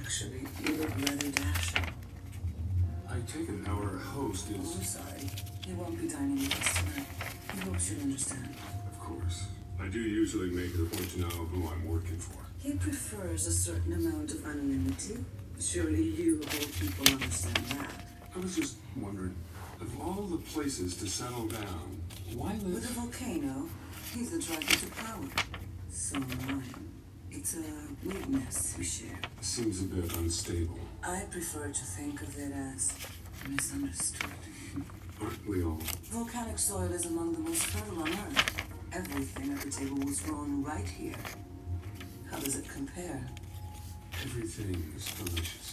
Actually, you look rather dashing. I take it our host Oh, I'm is... sorry. He won't be dining with us tonight. He hopes you'll understand. Of course. I do usually make it a point to know who I'm working for. He prefers a certain amount of anonymity. Surely you, of all people, understand that. I was just wondering, of all the places to settle down, why live... With a volcano, he's the dragon to power. So am I. It's a weakness we share. Seems a bit unstable. I prefer to think of it as misunderstood. Aren't we all? Volcanic soil is among the most fertile on Earth. Everything at the table was grown right here. How does it compare? Everything is delicious.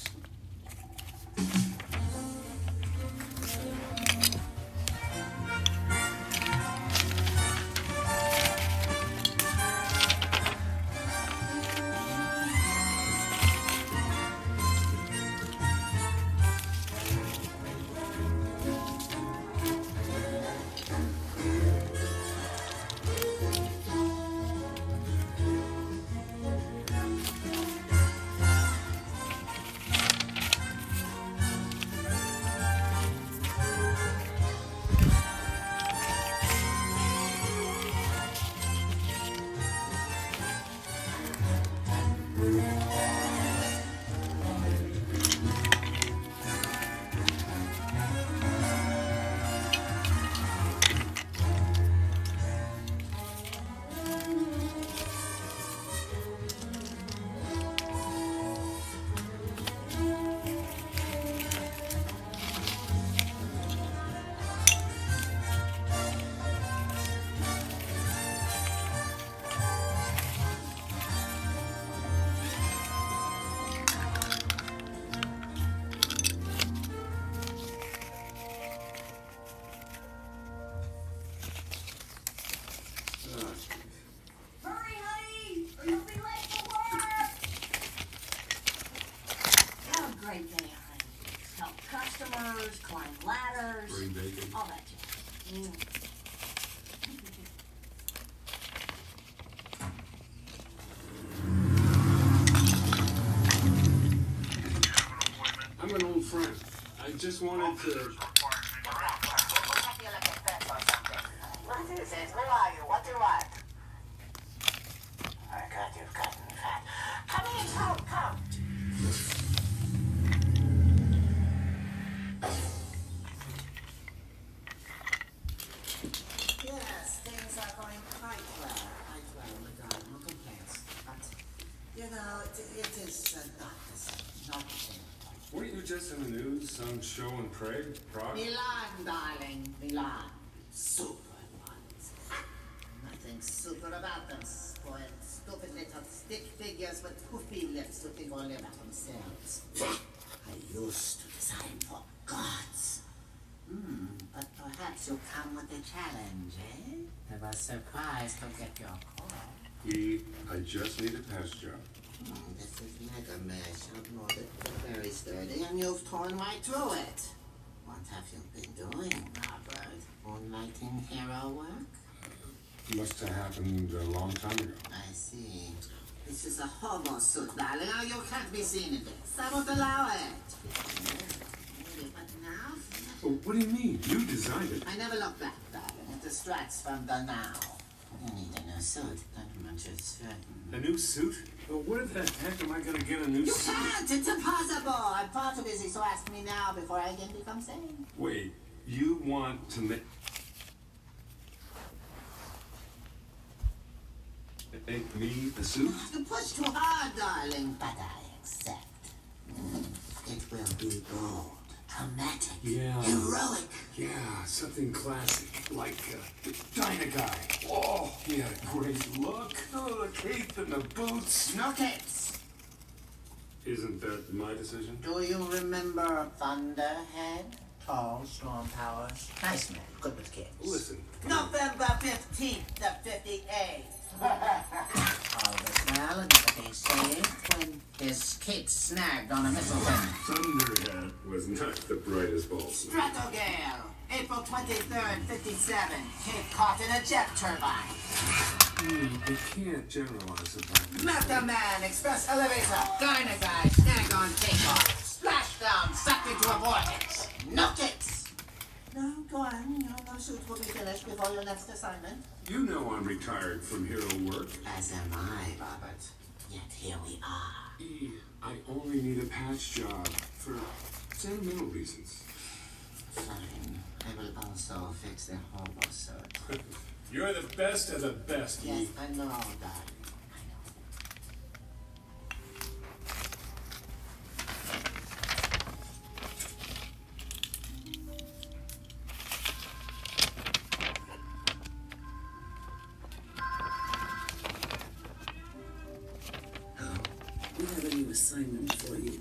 Climb ladders, Bring bacon. all that jazz. I'm an old friend. I just wanted to... What is it? Where are you? What do you want? My God, you've gotten fat. Come in, come. Yes, things are going quite well. Quite well, madame. No complaints. But, you know, it is not the same. Not the same. Weren't you just in the news? Some show in Prague? Prague? Milan, darling. Milan. Super ones. Nothing super about them. Spoiled, stupid little stick figures with poofy lips who think only about themselves. I used to design for gods. But perhaps you'll come with a challenge, eh? I was surprised to get your call. I just need a test job. This is Mega Mesh. Outmoded, but very sturdy, and you've torn right through it. What have you been doing, Robert? Moonlighting hero work? Must have happened a long time ago. I see. This is a hobo suit, darling. Now you can't be seen in this. I won't allow it. Maybe, but now? Oh, what do you mean? You designed it. I never look back, darling. It distracts from the now. You need a new suit. That much is certain. A new suit? Well, where the heck am I gonna get a new You suit? can't! It's impossible! I'm far too busy, so ask me now before I again become sane. Wait, you want to make me the suit? You push too hard, darling. But I accept. It will be bold, dramatic, Yeah. heroic. Yeah, something classic, like Dynaguy. Oh, he had a great look. Oh, the cape and the boots. No capes. Isn't that my decision? Do you remember Thunderhead? Tall, strong powers. Nice man, good with kids. Listen. November 15th of 58. All was well until they saved when his cape snagged on a mistletoe. Thunderhead was not the brightest bulb. Stratogale, April 23rd, 57. Cape caught in a jet turbine. You can't generalize about this. Meta Man, Express Elevator, Dynamite, Snag on Takeoff, Splashdown, sucked into a vortex. Knock it! No, go on. No suit will be finished before your next assignment. You know I'm retired from hero work. As am I, Robert. Yet here we are. I only need a patch job for sentimental reasons. Fine. I will also fix the hobo suit. You're the best of the best, Yes, I know, darling. We have a new assignment for you.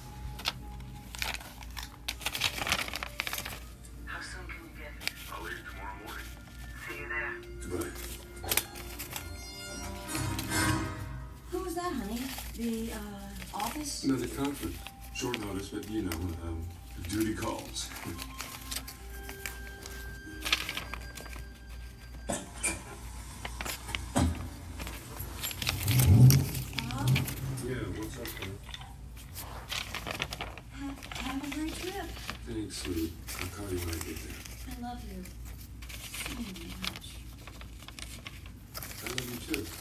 How soon can you get here? I'll leave tomorrow morning. See you there. Goodbye. Who was that, honey? The, office? Another conference. Short notice, but you know, duty calls. Yeah, what's up, man? Have a great trip. Thanks, sweetie. I'll call you when I get there. I love you so much. I love you too.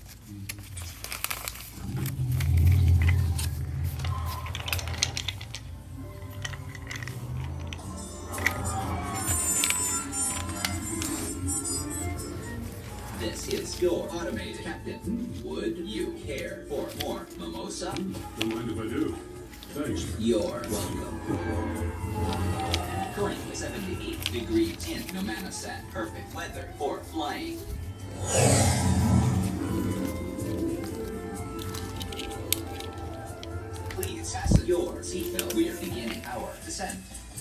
This is your automated captain. Would you care for more mimosa? Don't mind if I do. Thanks. You're welcome. Currently 78 degrees in Nomanosat. Perfect weather for flying. Please fasten your seatbelt. We're beginning our descent.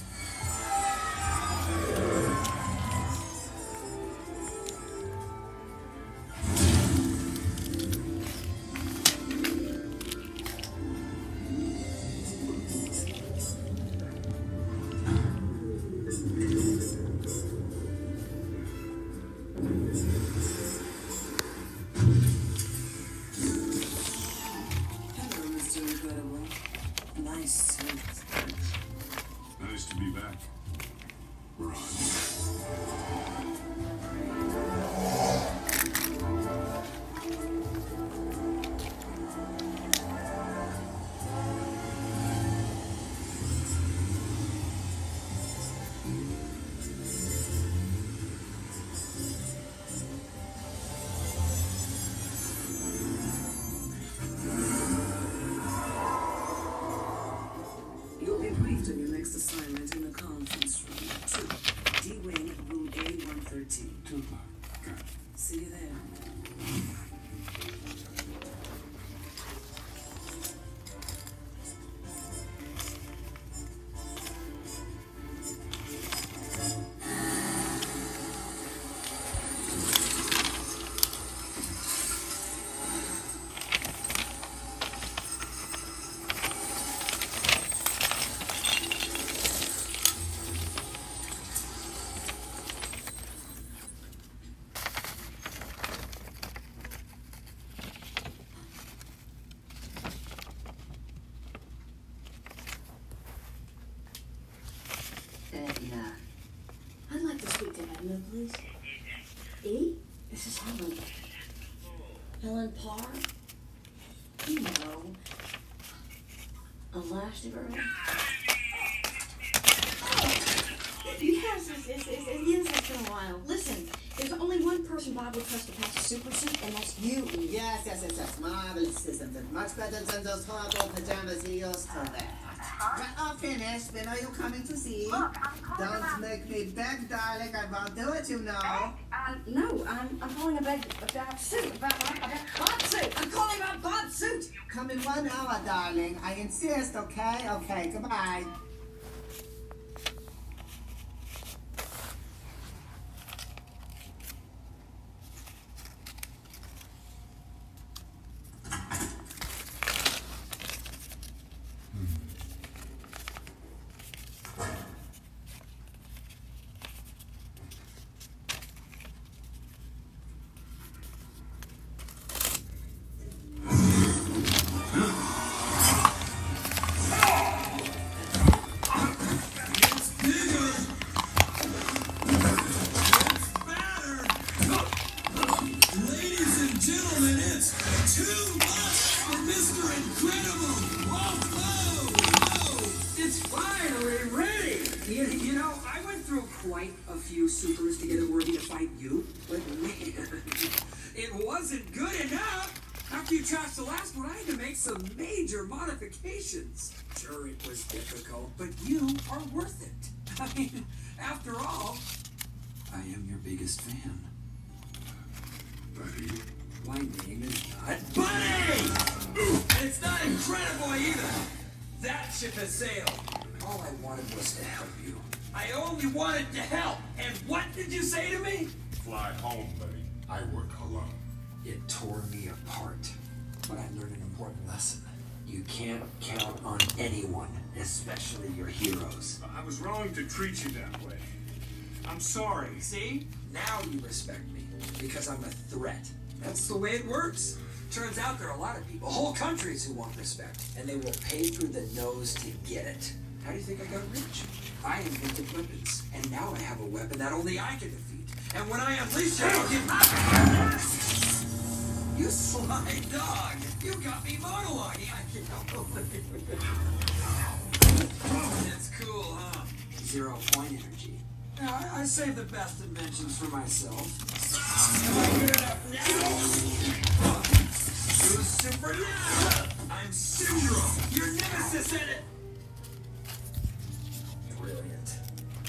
Hello, Mr. Incredible. Nice suit. Nice to be back. Ron. You'll be briefed on your next assignment in the conference room. 2, D-Wing, room A113. 2 o'clock. Got it. See you there. Yeah. I'd like to speak to Edna, please. E? This is Helen. Helen Parr? You know. Elastigirl? Yes, it's been a while. Listen, there's only one person Bob would trust to patch a super suit, and that's you, E. Yes. Marvelous, isn't it? Much better than those horrible pajamas you used to wear. Well, all finished. When are you coming to see? Look, I'm calling Don't about... make me beg, darling. I won't do it, you know. No, I'm calling about suit. About Bob's suit. I'm calling about Bob's suit. Come in 1 hour, darling. I insist, okay? Okay, goodbye. few supers to get it worthy to fight you. But man, it wasn't good enough. After you trashed the last one, I had to make some major modifications. Sure, it was difficult, but you are worth it. I mean, after all, I am your biggest fan. Buddy. My name is not Buddy! And it's not Incredible either. That ship has sailed. All I wanted was to help you. I only wanted to help. And what did you say to me? Fly home, buddy. I work alone. It tore me apart. But I learned an important lesson. You can't count on anyone, especially your heroes. I was wrong to treat you that way. I'm sorry. See? Now you respect me. Because I'm a threat. That's the way it works. Turns out there are a lot of people, whole countries, who want respect. And they will pay through the nose to get it. How do you think I got rich? I invented weapons. And now I have a weapon that only I can defeat. And when I unleash it, I'll get... You sly dog! You got me monologuing! I can't help it. That's cool, huh? 0 point energy. Yeah, I save the best inventions for myself. Am I good enough now? Who's super now? I'm Syndrome, your nemesis in it! Brilliant.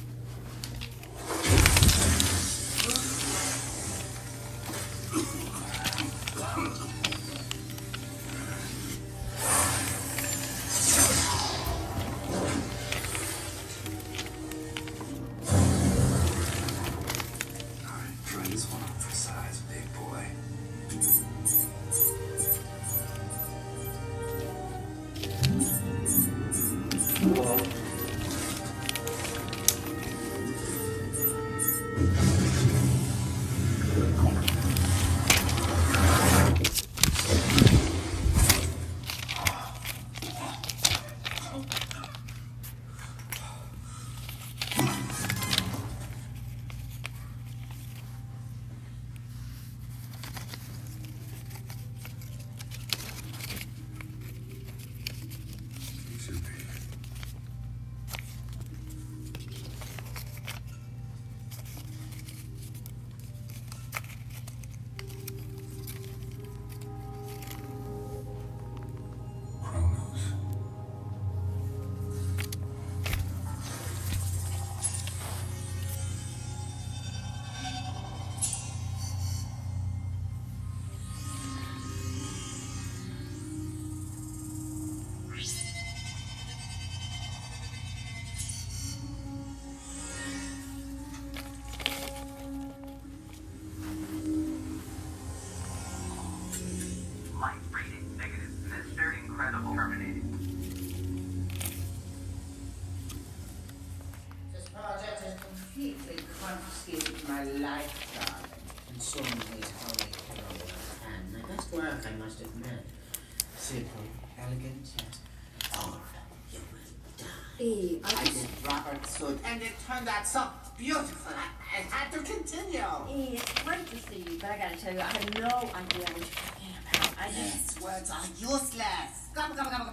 Confiscated my life, darling, and so many holy heroes. And the best work, I must admit. Simple, elegant, yes. Oh, you will die. I did Robert Soot, and it turned out so beautiful. I had to continue. It's great to see you, but I gotta tell you, I have no idea what you're talking about. These words are useless. Come.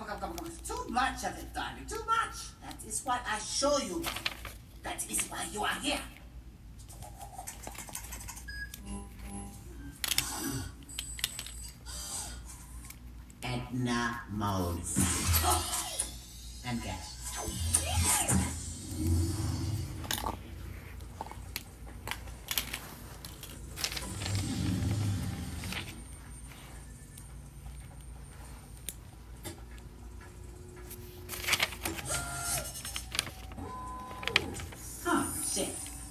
Too much of it, darling, too much. That is what I show you. That is why you are here. Edna mode. And guess. Sit.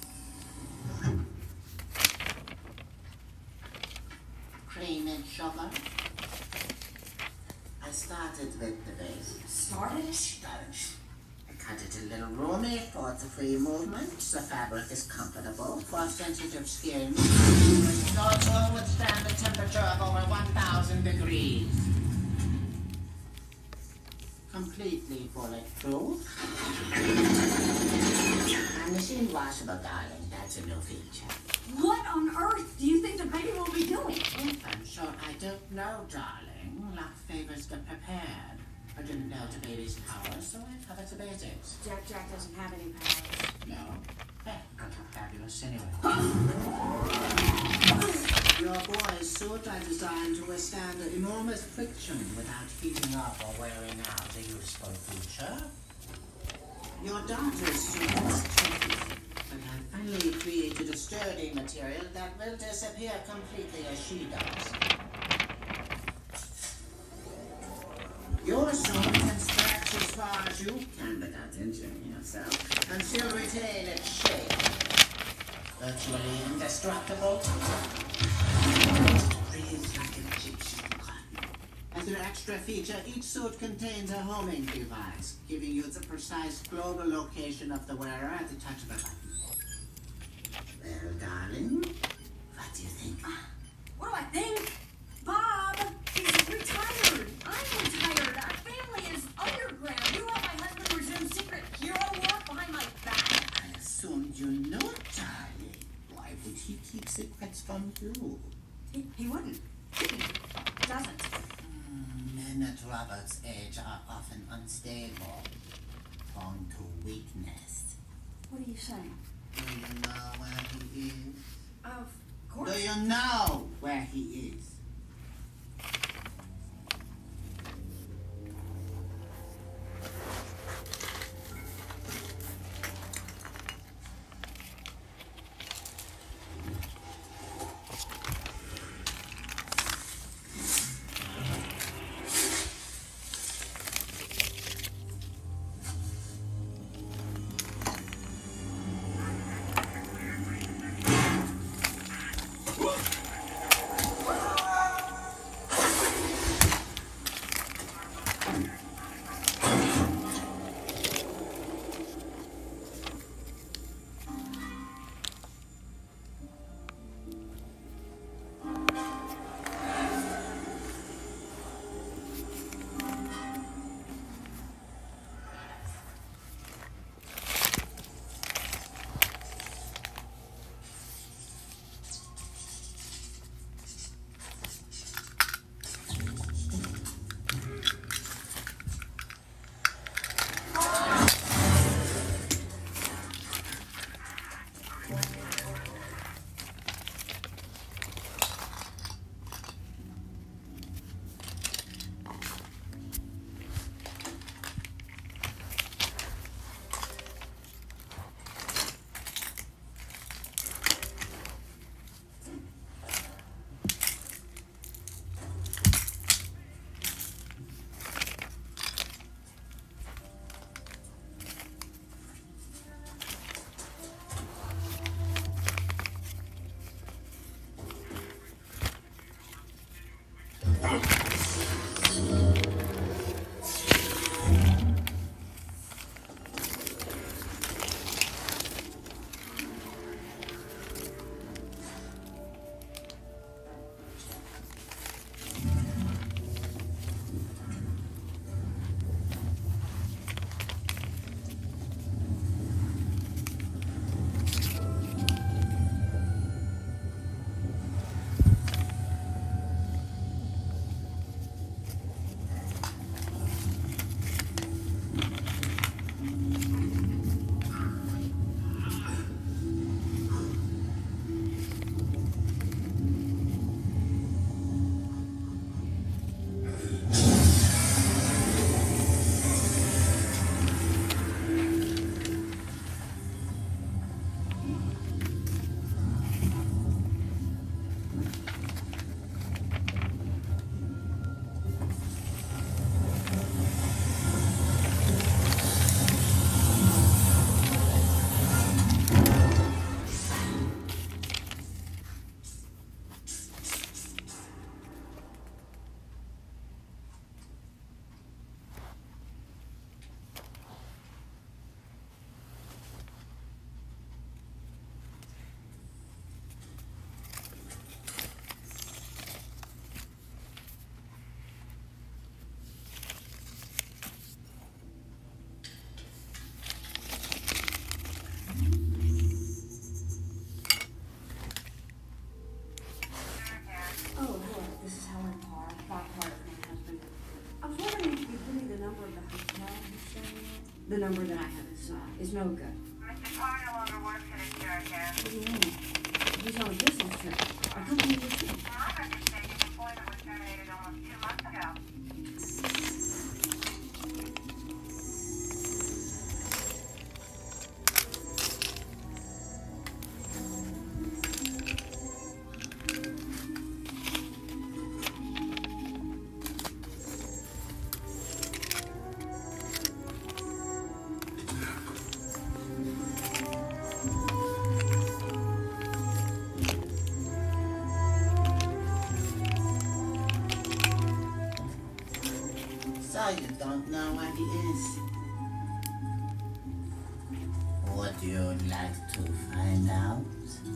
Cream and sugar. I started with the base. Started? I cut it a little roomy for the free movement. The fabric is comfortable for sensitive skin. It also withstand the temperature of over 1,000 degrees. Completely bulletproof. And machine washable, darling. That's a new feature. What on earth do you think the baby will be doing? I'm sure I don't know, darling. Love favors get prepared. I didn't know the baby's power, so I cultivated it. Jack doesn't have any powers. No? Hey, got fabulous anyway. Your boy's suit are designed to withstand enormous friction without heating up or wearing out a useful feature. Your daughter's suit is tricky, but I've finally created a sturdy material that will disappear completely as she does. Your suit can stretch as far as you can without injuring yourself, and still retain its shape. Virtually indestructible. Breathes like an Egyptian cotton. As an extra feature, each suit contains a homing device, giving you the precise global location of the wearer at the touch of a button. Well, darling, what do you think? What do I think? Bob, he's retired. I'm retired. Our family is underground. You help my husband resume secret hero work behind my back. I assumed you know, darling. Why would he keep secrets from you? He wouldn't. He doesn't. Men at Robert's age are often unstable, prone to weakness. What are you saying? Do you know where he is? Of course. Do you know where he is? no good. Mr. Carr no longer works at his church again. What do you mean? He's on a business trip. Our company was too. My record says his employment was terminated almost 2 months ago. So you don't know where he is? Would you like to find out?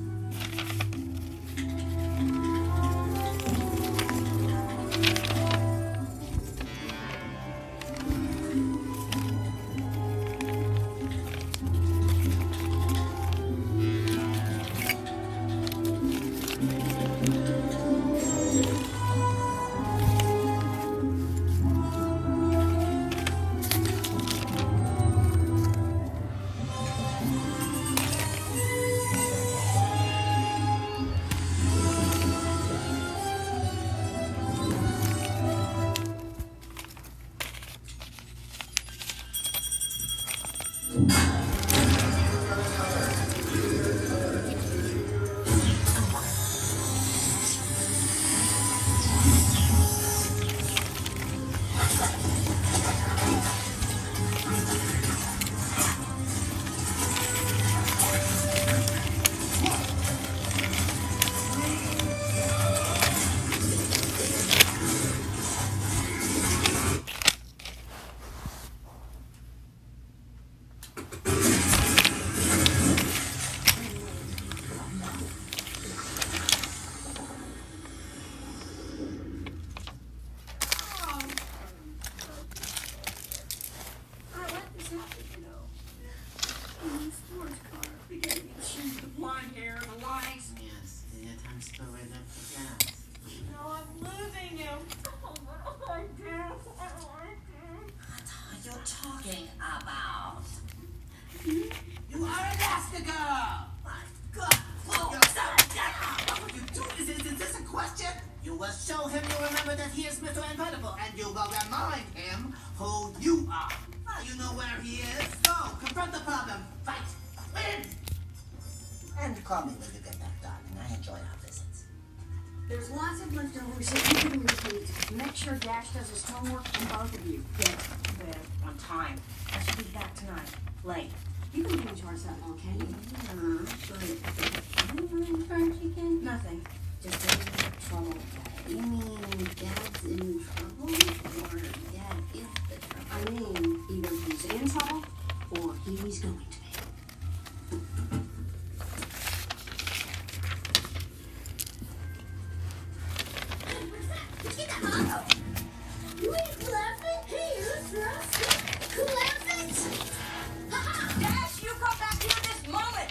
Yes, the attempts to rid of the gas. No, I'm losing you. What do I do? What are you talking about? You are Elastigirl! My God! Pull yourself down! What would you do? Is this a question? You will show him you remember that he is Mr. Incredible, and you will remind him who you are. Now you know where he is. Go, confront the problem. Fight. Win! And call me when you get back, darling. I enjoy our visits. There's lots of leftovers that you can repeat. Make sure Dash does his homework, and both of you get to bed on time. I should be back tonight, late. You can recharge that long, can you? Nothing. Just in trouble. You mean Dad's in trouble? Or Dad is the trouble? I mean, either he's in trouble, or he's going to be. You ain't laughing? Hey, you're laughing? Laughing? Dash, you come back here this moment!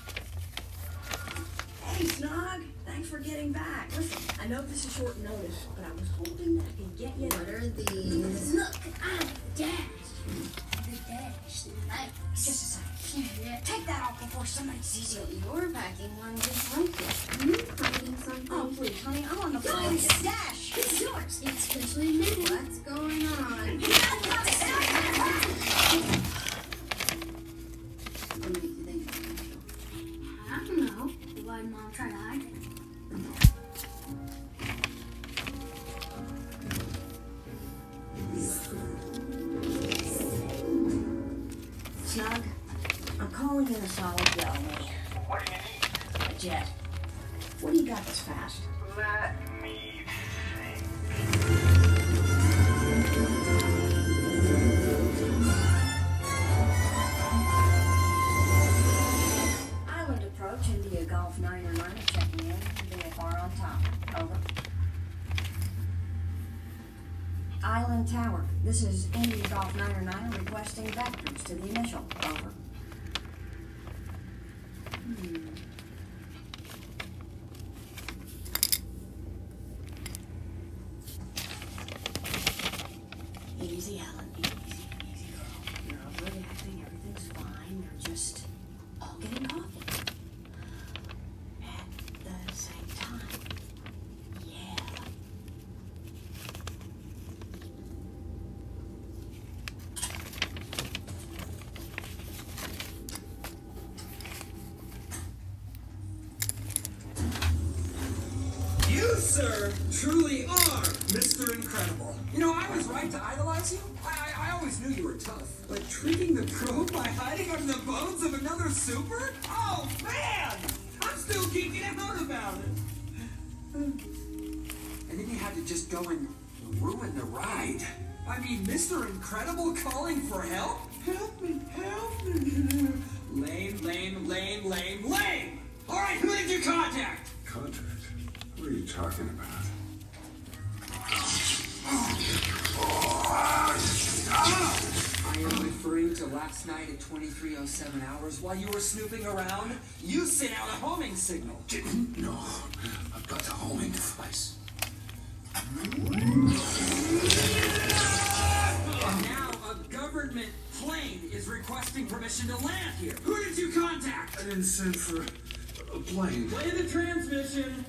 Hey, Snog. Thanks for getting back. Listen, I know this is short notice, but I was hoping that I could get you. What are these? Look, I'm Dash. The Dash. Like, Just a second. yeah. Take that off before somebody sees you. You're packing one just like it. You hiding something? Oh, please, honey, I'm on the phone. It's Dash. It's yours. Especially me. What's going on? What makes you think it's special? I don't know. Why did Mom try to hide it? Snug, I'm calling in a solid gel, me. What do you need? A jet. What do you got that's fast? Let me think. Island approach, India Golf 909 checking in. VFR on top. Over. Island Tower. This is India Golf 909 requesting vectors to the initial. Over. Easy, Alan. Easy, easy, girl. You're overreacting. Everything's fine. sir, truly are Mr. Incredible. You know, I was right to idolize you. I always knew you were tough. But tricking the probe by hiding under the bones of another super? Oh, man! I'm still geeking out about it. And then you had to just go and ruin the ride. I mean, Mr. Incredible calling for help? Help me, help me. Lame, lame, lame, lame, lame! All right, who did you contact? Contact? What are you talking about? I am referring to last night at 23:07 hours. While you were snooping around, you sent out a homing signal. Didn't know. I've got the homing device. And now a government plane is requesting permission to land here. Who did you contact? I didn't send for a plane. Play the transmission.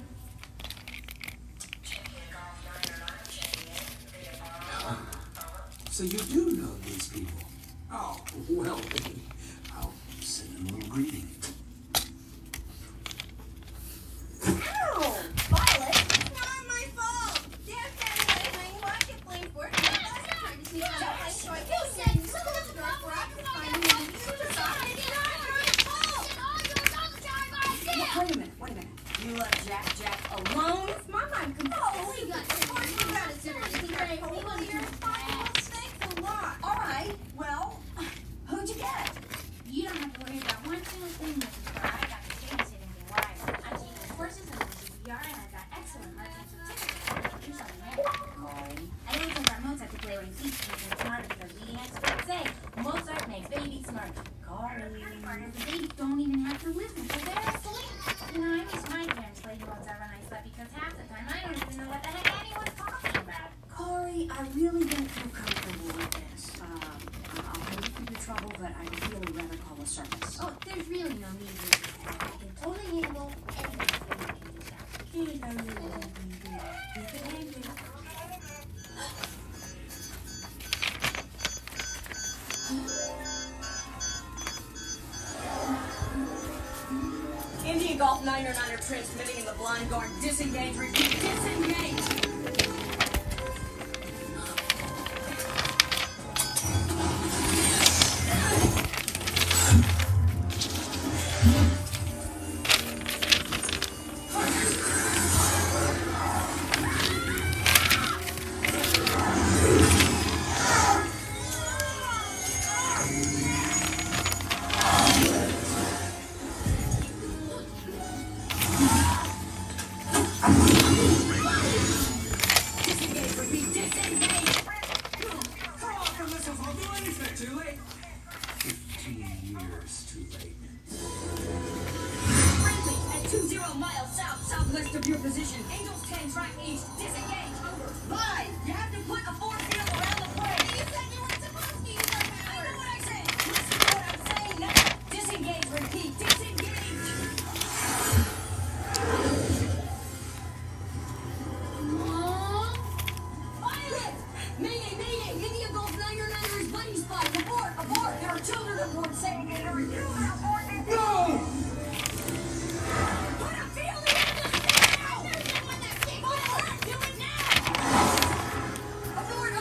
So you do know these people? Oh, well, I'll send them a little greeting. Ow! Violet, it's not my fault. Dad found me playing marketplace for it. I was trying to sneak out my so I could send you to the store for I could find you and you to stop it. It's not your fault. Wait a minute. You left Jack alone? My mind completely. Oh, we got this. Of course we got it. Seriously, right? Well, you're fine. Thanks a lot. All right. Well, who'd you get? You don't have to worry about one single thing, Mrs. Carr. I got the babysitting thing right. I'm taking courses in the CPR and I've got excellent marking certificates. You shall be married. I don't think our Mozart to play when he teaches me smart because the experts say Mozart makes babies smart. Corey, the babies don't even have to listen to their asleep. You know, I wish my parents played Mozart when I slept because half the time I don't even know what the heck anyone's talking about. Corey, I really don't feel comfortable with this. I'll pay you for your trouble, but I'd really rather call the service. Oh, there's really no need to do that. I can totally handle anything that you can do that. Here's how you want to do it. You can handle it. Indian Golf 909 transmitting in the blind guard. Disengage, repeat, disengage! Too late. 15 years too late. Friendly at 20 miles southwest of your position. Angels 10 track east. Disengage. Over. Live. You have to put a force field around the plane. You said you weren't supposed to use that power. I know what I said. Listen to what I'm saying now. Disengage. Repeat. Disengage. Violet! Mayday, mayday! Indian Golf 909 is buddy spot. Abort, abort! There are children aboard saying they are you. No! Put a field in the now! There's someone that's sick. Violet, do it now! Abort,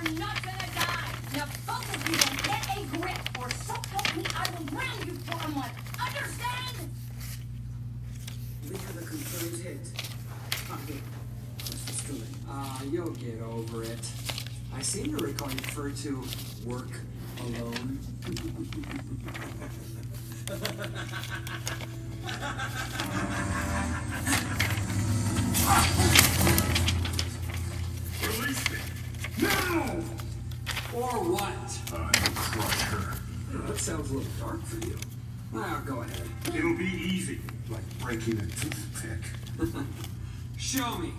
are not gonna die. Now both of you will get a grip, or so help me, I will ground you for a month. Understand? We have a confirmed hit. Here. What's the story? You'll get over it. I seem to recall you refer to work alone. Release me! Now! Or what? I'll crush her. That sounds a little dark for you. Well, go ahead. It'll be easy, like breaking a toothpick. Show me.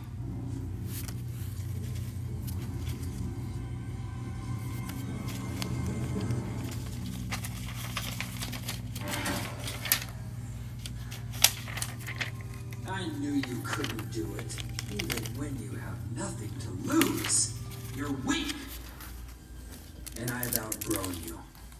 I knew you couldn't do it. Even when you have nothing to lose, you're weak. And I've outgrown you.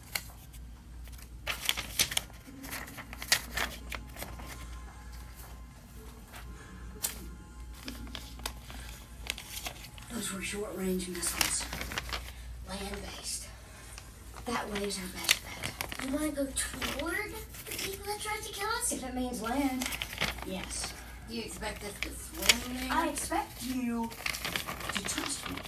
Those were short-range missiles. Land-based. That way is our best bet. You want to go toward the people that tried to kill us? If it means land, yes. Do you expect us to swim there? I expect you to trust me.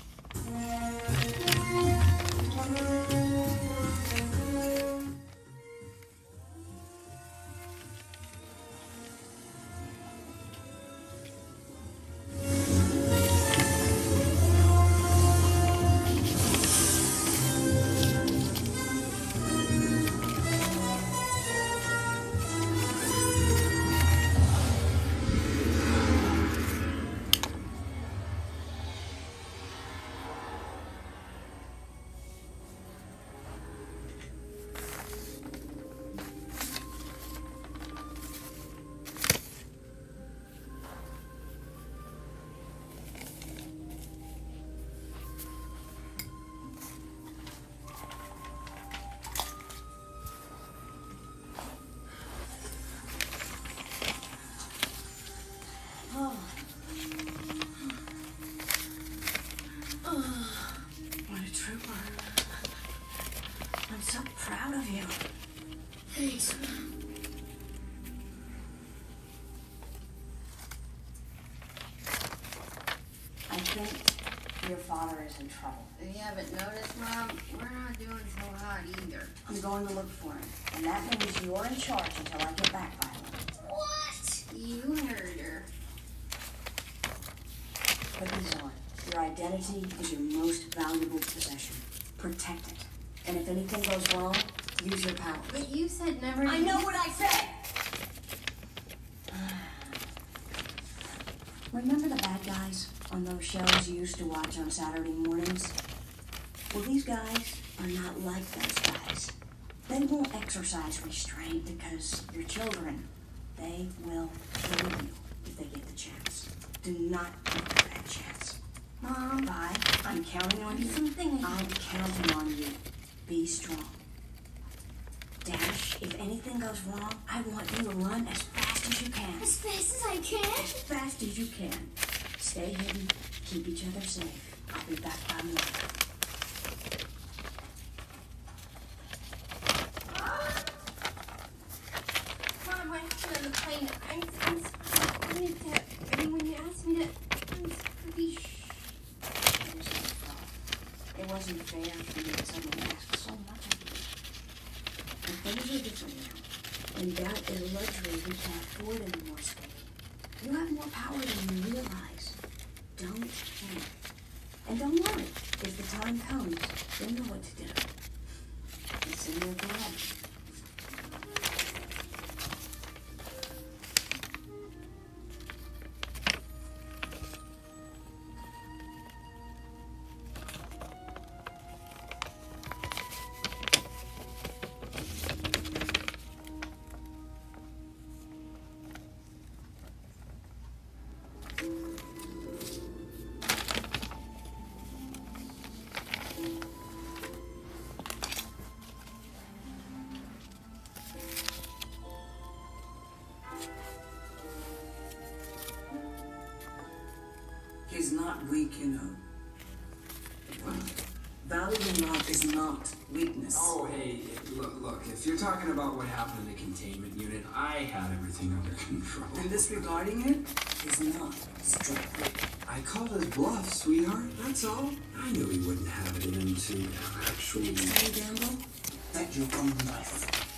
What a trooper. I'm so proud of you. Thanks. I think your father is in trouble. You haven't noticed, Mom? We're not doing so hot either. I'm going to look for him. And that means you're in charge until I get back, Violet. What? You heard her. Put this on. Your identity is your most valuable possession. Protect it. And if anything goes wrong, use your powers. But you said never. I know what I said! Remember the bad guys on those shows you used to watch on Saturday mornings? Well, these guys are not like those guys. They won't exercise restraint because they're children. They will kill you if they get the chance. Do not give them that chance. Mom, Vi, I'm counting on you. I'm counting on you. Be strong. Dash, if anything goes wrong, I want you to run as fast as you can. As fast as I can? As fast as you can. Stay hidden. Keep each other safe. I'll be back by morning. Mom, what happened on the plane? I wanted to, I mean, when you asked me to, I'm sorry. It wasn't fair for you to suddenly ask so much of you. But things are different now. And that is a luxury we can't afford anymore, Spade. You have more power than you realize. Don't panic. And don't worry. If the time comes, you'll know what to do. It's in your blood. He's not weak, you know. Valuing love is not weakness. Oh, hey, look, if you're talking about what happened in the containment unit, I had everything under control. And disregarding it is not strength. I called his bluff, sweetheart, that's all. I knew he wouldn't have it in him to actually... Next time you gamble, bet your own life.